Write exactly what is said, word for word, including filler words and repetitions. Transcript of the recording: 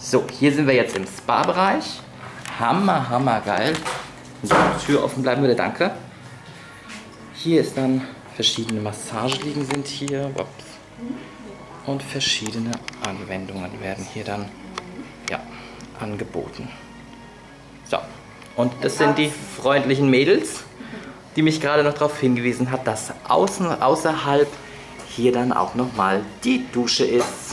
So, hier sind wir jetzt im Spa-Bereich. Hammer, hammer geil. So, Tür offen bleiben würde, danke. Hier ist dann verschiedene Massageliegen sind hier. Ups. Und verschiedene Anwendungen werden hier dann ja, angeboten. So, und das sind die freundlichen Mädels, die mich gerade noch darauf hingewiesen hat, dass außen, außerhalb hier dann auch nochmal die Dusche ist.